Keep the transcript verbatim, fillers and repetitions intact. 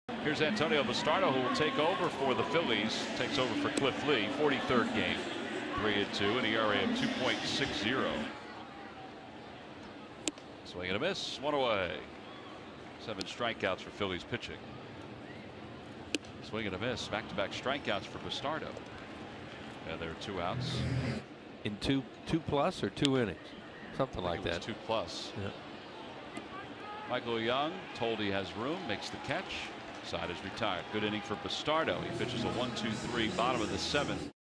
Here's Antonio Bastardo, who will take over for the Phillies. Takes over for Cliff Lee. forty-third game. three and two, an E R A of two point six zero. Swing and a miss. One away. Seven strikeouts for Phillies pitching. Swing and a miss. Back-to-back strikeouts for Bastardo. And there are two outs. In two two plus or two innings, something like that. Two plus. Yeah. Michael Young told he has room, makes the catch. Side is retired. Good inning for Bastardo. He pitches a one two three, bottom of the seventh.